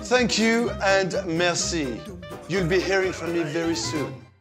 Thank you and merci. You'll be hearing from me very soon.